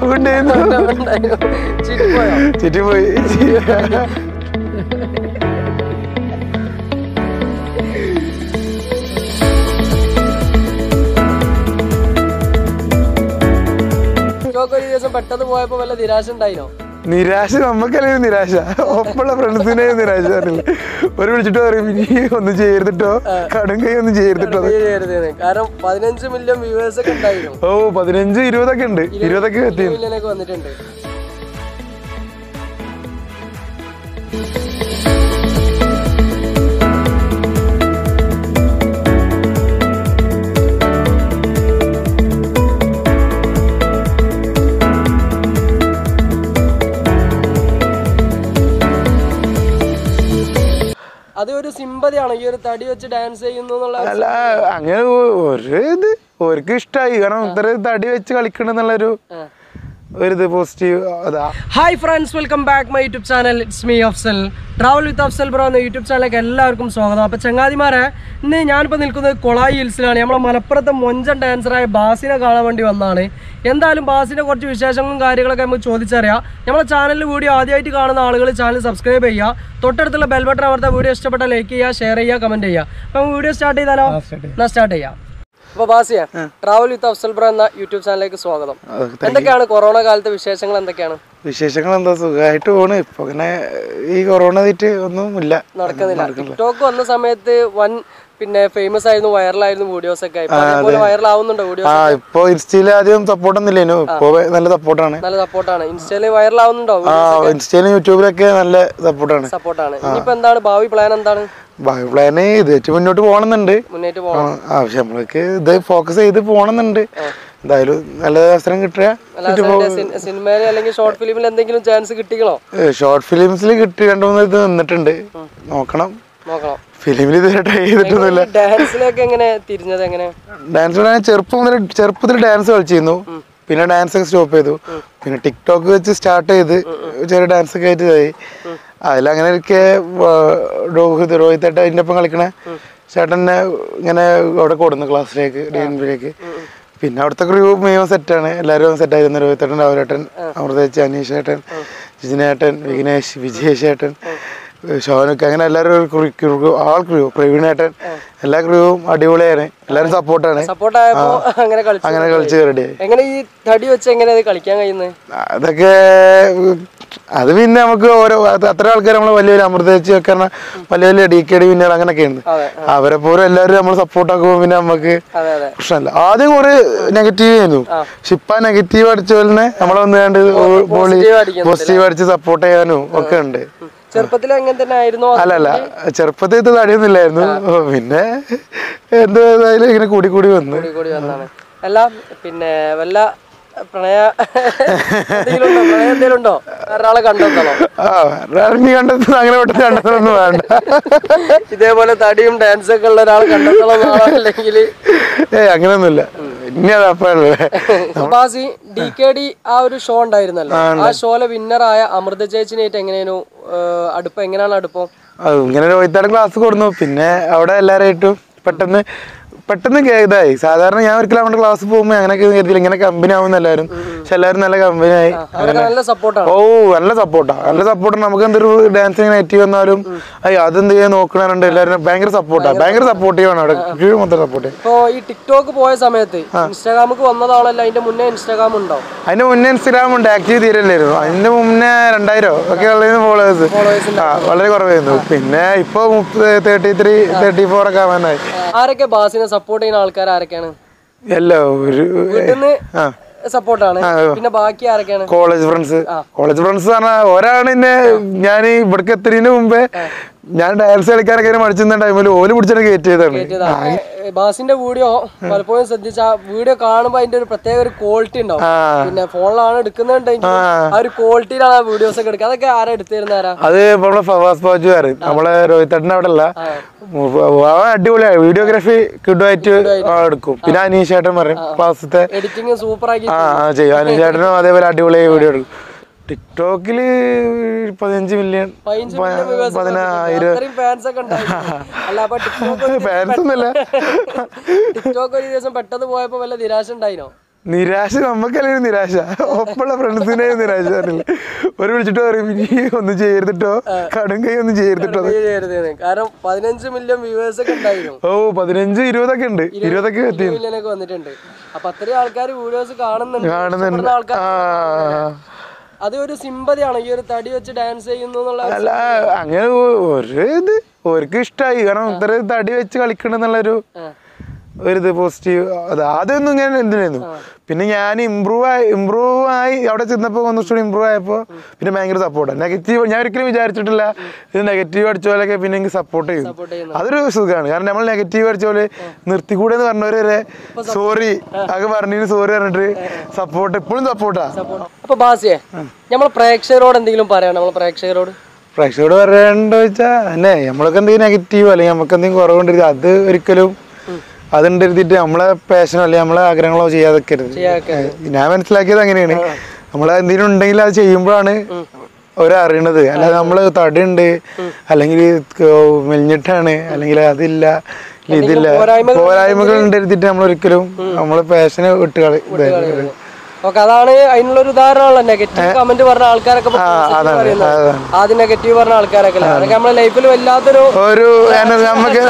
ചിറ്റിപ്പോയി. ഒരു ദിവസം പെട്ടെന്ന് പോയപ്പോ വല്ല നിരാശ ഉണ്ടായിനോ? നിരാശ നമുക്കല്ലേ നിരാശ, ഒപ്പുള്ള ഫ്രണ്ട്സിനെ നിരാശ അറിയില്ല. ഒരു വിളിച്ചിട്ടോ പറയും ഇനി ഒന്നും ചെയ്തിട്ടോ, കടും കൈ ഒന്നും ചെയ്തിട്ടോ. കാരണം 15 മില്യൺ വ്യൂവേഴ്സ് ഒക്കെ ഉണ്ടായിരുന്നു. ഓ 15, 20 ഉണ്ട്, 20 എത്തി വന്നിട്ടുണ്ട്. അത് ഒരു സിമ്പതിയാണോ ഈ ഒരു തടി വെച്ച് ഡാൻസ് ചെയ്യുന്നു? അല്ല, അങ്ങനെ ഒരു ഇത് ഓർക്ക് ഇഷ്ടമായി. കാരണം ഇത്ര തടി വെച്ച് കളിക്കണെന്നുള്ളൊരു ഇത് പോസിറ്റീവ് അതാ. Hi friends, welcome back my YouTube channel. It's me Afsal. Travel with Afsal bro എന്ന യൂട്യൂബ് ചാനലിലേക്ക് എല്ലാവർക്കും സ്വാഗതം. അപ്പോൾ ചങ്ങാതിമാരെ, ഇന്ന് ഞാനിപ്പോൾ നിൽക്കുന്നത് കൊളായി ഹിൽസിലാണ്. നമ്മളെ മലപ്പുറത്തെ മൊഞ്ചൻ ഡാൻസറായ ബാസിനെ കാണാൻ വേണ്ടി വന്നതാണ്. എന്തായാലും ബാസിൻ്റെ കുറച്ച് വിശേഷങ്ങളും കാര്യങ്ങളൊക്കെ നമുക്ക് ചോദിച്ചറിയാം. നമ്മുടെ ചാനലിൽ വീഡിയോ ആദ്യമായിട്ട് കാണുന്ന ആളുകൾ ചാനൽ സബ്സ്ക്രൈബ് ചെയ്യുക, തൊട്ടടുത്തുള്ള ബെൽ ബട്ടൺ അമർത്താൻ. വീഡിയോ ഇഷ്ടപ്പെട്ട ലൈക്ക് ചെയ്യുക, ഷെയർ ചെയ്യുക, കമൻറ്റ് ചെയ്യുക. അപ്പോൾ വീഡിയോ സ്റ്റാർട്ട് ചെയ്താലോ? എന്നാൽ സ്റ്റാർട്ട് ചെയ്യാം. അപ്പോൾ ബാസിയ, ട്രാവൽ വിത്ത് അഫ്സൽ ബ്രോ എന്ന യൂട്യൂബ് ചാനലിലേക്ക് സ്വാഗതം. എന്തൊക്കെയാണ് കൊറോണ കാലത്തെ വിശേഷങ്ങൾ? എന്തൊക്കെയാണ് വിശേഷങ്ങൾ? എന്താ, സുഖമായിട്ട് പോണ്. ഇപ്പൊ അങ്ങനെ ഈ കൊറോണ ആയിട്ട് ഒന്നും ഇല്ല, നടക്കുന്നില്ല. ടിക്ടോക്ക് വന്ന സമയത്ത് വൻ ഫേമസ് ആയിരുന്നു, വൈറലായിരുന്നു വീഡിയോസ് ഒക്കെ. വൈറൽ ആവുന്നുണ്ടോ വീഡിയോ? ഇപ്പൊ ഇൻസ്റ്റയില് ആദ്യം സപ്പോർട്ട് ഒന്നുമില്ലേനു, ഇപ്പൊ നല്ല സപ്പോർട്ടാണ്. നല്ല സപ്പോർട്ടാണ്. ഇൻസ്റ്റയില് വൈറൽ ആവുന്നുണ്ടോ? ഇൻസ്റ്റയിലും യൂട്യൂബിലൊക്കെ നല്ല സപ്പോർട്ടാണ്. ഇനിയിപ്പോ എന്താണ് ഭാവി പ്ലാൻ? എന്താണ് ഭാവി പ്ലാന്? ഇത് മുന്നോട്ട് പോകണമെന്നുണ്ട്. പക്ഷെ നമ്മൾക്ക് ഇത് ഫോക്കസ് ചെയ്ത് പോകണമെന്നുണ്ട്. എന്തായാലും നല്ല അവസരം കിട്ടുക. സിനിമയിൽ അല്ലെങ്കിൽ ഷോർട്ട് ഫിലിമിൽ എന്തെങ്കിലും ചാൻസ് കിട്ടിക്കണോ? ഷോർട്ട് ഫിലിംസിൽ കിട്ടി, 2-3 ഇത് നിന്നിട്ടുണ്ട്. നോക്കണം. ഫിലിമിൽ ഇതുവരെ ട്രൈ ചെയ്തിട്ടൊന്നുമില്ല. ഡാൻസിലേക്ക് എങ്ങനെ തിരിഞ്ഞത്? എങ്ങനെ ഡാൻസ്? ചെറുപ്പത്തിൽ ഡാൻസ് കളിച്ചിരുന്നു, പിന്നെ ഡാൻസ് ഒക്കെ സ്റ്റോപ്പ് ചെയ്തു. പിന്നെ ടിക്ടോക്ക് വെച്ച് സ്റ്റാർട്ട് ചെയ്ത് ചെറിയ ഡാൻസ് ഒക്കെ ആയിട്ട് ആയി. അതിലങ്ങനെ ഇരിക്കെ രോഹിത് ഏട്ടൻ അതിൻ്റെ ഒപ്പം കളിക്കണ ചേട്ടനെ ഇങ്ങനെ അവിടെ കൊടുന്നു ക്ലാസ്സിലേക്ക്, DNBയിലേക്ക്. പിന്നെ അവിടുത്തെ ക്രൂ മുഴുവൻ സെറ്റാണ്, എല്ലാവരും സെറ്റായിരുന്നു. രോഹിത് ഏട്ടൻ, രാഹുലേട്ടൻ, അമൃതേച്ചി, അനീഷ് ഏട്ടൻ, ജിജിനേട്ടൻ, വിഘ്നേഷ്, വിജയേഷ് ഏട്ടൻ, ഷോനൊക്കെ, അങ്ങനെ എല്ലാവരും ക്രൂ, പ്രവീണേട്ടൻ, എല്ലാ ക്രൂവും അടിപൊളിയാണ്. എല്ലാവരും സപ്പോർട്ടാണ്. അങ്ങനെ കളിച്ച് റെഡിയായി. എങ്ങനെ ഈ തടി വെച്ച് എങ്ങനെ കളിക്കാൻ കഴിയുന്നത്? അതൊക്കെ അത് പിന്നെ നമുക്ക് ഓരോ അത്ര ആൾക്കാർ നമ്മളെ വലിയൊരു അമൃതേച്ചി ഒക്കെ വലിയ വലിയ DKD വിന്നർ അങ്ങനെയൊക്കെ ഉണ്ട്. അവരെ പോലും എല്ലാവരും നമ്മൾ സപ്പോർട്ടാക്കുമ്പോൾ പിന്നെ നമുക്ക് പ്രശ്നമില്ല. ആദ്യം കുറെ നെഗറ്റീവ് ആയിരുന്നു, പക്ഷെ ഇപ്പൊ നെഗറ്റീവ് അടിച്ച പോലെ നമ്മളെ വന്ന് കണ്ട് പോസിറ്റീവ് അടിച്ച് സപ്പോർട്ട് ചെയ്യാനും ഒക്കെ ഉണ്ട്. ചെറുപ്പത്തിൽ അങ്ങനെ തന്നെ ആയിരുന്നു? അല്ലല്ല, ചെറുപ്പത്തിൽ ഇത് തടിയൊന്നുമില്ലായിരുന്നു. പിന്നെ എന്തായാലും ഇങ്ങനെ കൂടി വന്നു. അല്ല, പിന്നെ വല്ല പ്രണയ എന്തെങ്കിലുണ്ടോ? ഒരാളെ കണ്ടെത്തണോ? അങ്ങനെ കണ്ടെത്തണൊന്നും വേണ്ട. ഇതേപോലെ തടിയും ഡാൻസും ഒക്കെ ഉള്ള ഒരാളെ കണ്ടെത്തണം, അല്ലെങ്കിൽ അങ്ങനെയൊന്നുമില്ല. ബാസി, DKD ആ ഒരു ഷോ ഉണ്ടായിരുന്നല്ലോ, ആ ഷോയിലെ വിന്നറായ അമൃത ചേച്ചിനായിട്ട് എങ്ങനെയായിരുന്നു അടുപ്പം? എങ്ങനെയാണ് അടുപ്പം? ഇങ്ങനെ രോഹിത്താട് ക്ലാസ് കൊടുന്നു, പിന്നെ അവിടെ എല്ലാവരായിട്ടും പെട്ടെന്ന് ഇതായി. സാധാരണ ഞാൻ ഒരിക്കലും അവിടെ ക്ലാസ് പോകുമ്പോൾ അങ്ങനെയൊക്കെ കരുതിയില്ല ഇങ്ങനെ കമ്പനി ആവുന്ന എല്ലാവരും. പക്ഷെ എല്ലാവരും നല്ല കമ്പനി ആയി. ഓ നല്ല സപ്പോർട്ടാണ്. നമുക്ക് എന്തൊരു ഡാൻസിങ് നെഗറ്റീവ് വന്നാലും അതെന്ത് ചെയ്യാൻ നോക്കണുണ്ട്. എല്ലാവരും ഭയങ്കര സപ്പോർട്ടീവാണ് അവിടെ, മൊത്തം സപ്പോർട്ട്. ഇപ്പൊ ഈ ടിക്ടോക്ക് പോയ സമയത്ത് ഇൻസ്റ്റാഗ്രാമിക്ക് വന്നതാണല്ലോ, അതിന്റെ മുന്നേ ഇൻസ്റ്റാഗ്രാം ഉണ്ടോ? അതിന്റെ മുന്നേ ഇൻസ്റ്റാഗ്രാം ഉണ്ട്, ആക്റ്റീവ് തീരല്ലായിരുന്നു. അതിന്റെ മുന്നേ 2000 ഒക്കെ ഉള്ളതിന് ഫോളോവേഴ്സ് വളരെ കുറവായിരുന്നു. പിന്നെ ഇപ്പൊ 33, 34 ഒക്കെ ആവാനായി. ആരൊക്കെ ബാസിനെ സപ്പോർട്ട് ചെയ്യുന്ന ആൾക്കാർ ആരൊക്കെയാണ്? എല്ലാവരും സപ്പോർട്ടാണ്. പിന്നെ ബാക്കി ആരൊക്കെയാണ്? കോളേജ് ഫ്രണ്ട്സ് പറഞ്ഞാൽ ഒരാണ് എന്നെ, ഞാൻ ഇവിടേക്ക് എത്തുന്നതിന് മുമ്പേ ഞാൻ ഡാൻസ് കളിക്കാനൊക്കെ മടിച്ചിരുന്ന ടൈമിൽ ഓല് പിടിച്ചിട്ട് കയറ്റി ചെയ്തതാണ്. ബാസിന്റെ വീഡിയോ പലപ്പോഴും ശ്രദ്ധിച്ച വീഡിയോ കാണുമ്പോ അതിന്റെ ഒരു പ്രത്യേക ഒരു ക്വാളിറ്റി ഉണ്ടാവും. പിന്നെ ഫോണിലാണ് എടുക്കുന്നുണ്ടെങ്കിൽ ആ ഒരു ക്വാളിറ്റിയിലാണ് ആ വീഡിയോസ് ഒക്കെ എടുക്കുക. അതൊക്കെ ആരാ എടുത്തിരുന്ന? ആരാ അത്? നമ്മളെ ഫവാസ് ബാജുകാരൻ, നമ്മളെ രോഹിത്തേട്ടൻ അവിടെ അല്ല, അടിപൊളിയാണ്. വീഡിയോഗ്രാഫി കിഡുമായിട്ട് എടുക്കും. പിന്നെ അനീഷ് ഏട്ടൻ പറയും ക്ലാസ്സിത്തെ എഡിറ്റിംഗ് സൂപ്പർ ആക്കി ചെയ്യും. അനീഷ് ഏട്ടനും അതേപോലെ അടിപൊളിയായി വീഡിയോ എടുക്കും. ടിക്ടോക്കില് 15 മില്യൺ 10,000 ഫാൻസ് ഒന്നുമില്ല. ടിക്ടോക്ക് ഒരു ദിവസം പെട്ടെന്ന് പോയപ്പോ വല്ല നിരാശ ഉണ്ടായിനോ? നിരാശ നമുക്കല്ലെങ്കിൽ നിരാശ, ഒപ്പമുള്ള ഫ്രണ്ട്സിനെ നിരാശ അറിയില്ല. ഒരു വിളിച്ചിട്ട് പറയും ഇനി ഒന്നും ചെയ്തിട്ടോ, കടും കൈ ഒന്നും ചെയ്തിട്ടോ. കാരണം 15 മില്യൺ വ്യൂവേഴ്സ് ഒക്കെ ഉണ്ടായിരുന്നു. ഓ 15-20 ഉണ്ട്, 20 എത്തി വന്നിട്ടുണ്ട്. അപ്പൊ അത്രയും ആൾക്കാർ വീഡിയോസ് കാണുന്നുണ്ട്. അത് ഒരു സിമ്പതിയാണ് ഈ ഒരു തടി വെച്ച് ഡാൻസ് ചെയ്യുന്നു. അല്ല അങ്ങനെ ഒരു ഇത് ഓർക്ക് ഇഷ്ടമായി, കാരണം ഇത്ര തടി വെച്ച് കളിക്കണെന്നുള്ളൊരു ഒരിത് പോസിറ്റീവ്. അത് ആദ്യമൊന്നും ഇങ്ങനെ എന്തിനായിരുന്നു, പിന്നെ ഞാൻ ഇമ്പ്രൂവ് ആയി അവിടെ ചെന്നപ്പോൾ ഒന്നുകൂടി ഇമ്പ്രൂവ് ആയപ്പോൾ പിന്നെ ഭയങ്കര സപ്പോർട്ടാണ്. നെഗറ്റീവ് ഞാൻ ഒരിക്കലും വിചാരിച്ചിട്ടില്ല ഇത് നെഗറ്റീവ് അടിച്ച പോലെയൊക്കെ പിന്നെ എനിക്ക് സപ്പോർട്ട് ചെയ്യും. അതൊരു സുഖമാണ്. കാരണം നമ്മൾ നെഗറ്റീവ് അടിച്ച പോലെ നിർത്തിക്കൂടെ എന്ന് പറഞ്ഞവര് വരെ സോറി ആകെ പറഞ്ഞതിന് സോറി പറഞ്ഞിട്ട് സപ്പോർട്ട് ഇപ്പോഴും സപ്പോർട്ടാ. അപ്പൊ ബാസിയെ നമ്മൾ പ്രേക്ഷകരോട് എന്തെങ്കിലും പറയണം? നമ്മൾ പ്രേക്ഷകരോട് പറയണ്ടോ വെച്ചാൽ തന്നെ നമ്മൾക്ക് എന്തെങ്കിലും നെഗറ്റീവ് അല്ലെങ്കിൽ നമുക്ക് എന്തെങ്കിലും കുറവുണ്ടെങ്കിൽ അത് ഒരിക്കലും അതുണ്ടെടുത്തിട്ട് നമ്മളെ പാഷനോ അല്ലെങ്കിൽ നമ്മളെ ആഗ്രഹങ്ങളോ ചെയ്യാതെക്കരുത്. ഞാൻ മനസ്സിലാക്കിയത് അങ്ങനെയാണ്. നമ്മളെ എന്തെങ്കിലും ഉണ്ടെങ്കിൽ അത് ചെയ്യുമ്പോഴാണ് അവരറിയണത്. അല്ലാതെ നമ്മള് തടിയുണ്ട് അല്ലെങ്കിൽ മെലിഞ്ഞിട്ടാണ് അല്ലെങ്കിൽ അതില്ല ഇതില്ല പോരായ്മകൾ ഉണ്ടെടുത്തിട്ട് നമ്മളൊരിക്കലും നമ്മളെ പാഷനെ വിട്ട് അതാണ് അതിനുള്ള ഒരു ഉദാഹരണമാണല്ലോ. നെഗറ്റീവ് കമന്റ് പറഞ്ഞ ആൾക്കാരൊക്കെ ആദ്യം നെഗറ്റീവ് പറഞ്ഞ ആൾക്കാരൊക്കെ അതൊക്കെ നമ്മളെ ലൈഫിൽ വല്ലാത്തൊരു നമുക്ക്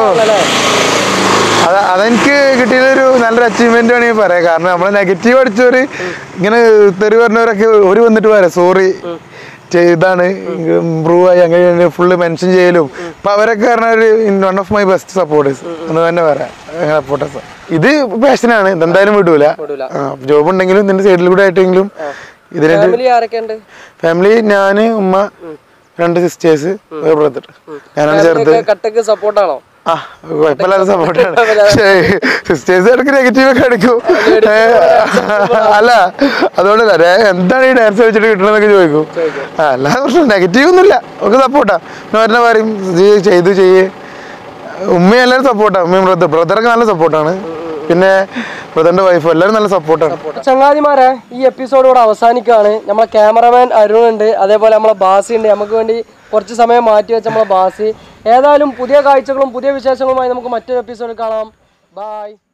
അതെനിക്ക് കിട്ടിയതൊരു നല്ലൊരു അച്ചീവ്മെന്റ് വേണമെങ്കിൽ പറയാം. കാരണം നമ്മളെ നെഗറ്റീവ് അടിച്ചവര് ഇങ്ങനെ തെറി പറഞ്ഞവരൊക്കെ ഒരു വന്നിട്ട് പറയാം സോറി ഇതാണ് ഇമ്പ്രൂവ് ആയി അങ്ങനെ ഫുള്ള് മെൻഷൻ ചെയ്യലും. അപ്പൊ അവരൊക്കെ പറഞ്ഞ ഒരു one of my best supporters എന്ന് തന്നെ പറയാം. സപ്പോർട്ടേഴ്സ് ഇത് പാഷനാണ്, ഇതെന്തായാലും വിടൂല. ജോബ് ഉണ്ടെങ്കിലും ഇതിന്റെ സൈഡിൽ കൂടെ ആയിട്ടെങ്കിലും ഇതിന് ഫാമിലി ഞാന്, ഉമ്മ, 2 സിസ്റ്റേഴ്സ്, ഒരു ബ്രദർ. ഞാനാണ് ചെറുത്. സപ്പോർട്ടാണോ? കുഴപ്പമില്ലാത്ത സപ്പോർട്ടാണ്. സിസ്റ്റേഴ്സ് ഇടയ്ക്ക് നെഗറ്റീവ് ഒക്കെ അടിക്കും. അല്ല അതുകൊണ്ടല്ല എന്താണ് ഈ ഡാൻസ് വെച്ചിട്ട് കിട്ടണമെന്നൊക്കെ ചോദിക്കും. അല്ലാതെ പ്രശ്നം നെഗറ്റീവ് ഒന്നുമില്ല, ഒക്കെ സപ്പോർട്ടാ. പിന്നെ പറയും ചെയ്യ്. ഉമ്മയും എല്ലാവരും സപ്പോർട്ടാണ്. ഉമ്മയും ബ്രദറൊക്കെ നല്ല സപ്പോർട്ടാണ്. പിന്നെ ബ്രദറിന്റെ വൈഫ് എല്ലാവരും നല്ല സപ്പോർട്ടാണ്. ചങ്ങാതിമാരെ ഈ എപ്പിസോഡ് ഇവിടെ അവസാനിക്കുകയാണ്. നമ്മളെ ക്യാമറമാൻ അരുൺ ഉണ്ട്, അതേപോലെ നമ്മളെ ബാസി ഉണ്ട്. നമുക്ക് വേണ്ടി കുറച്ച് സമയം മാറ്റി വെച്ച നമ്മളെ ബാസി. ഏതായാലും പുതിയ കാഴ്ചകളും പുതിയ വിശേഷങ്ങളുമായി നമുക്ക് മറ്റൊരു എപ്പിസോഡിൽ കാണാം. ബൈ.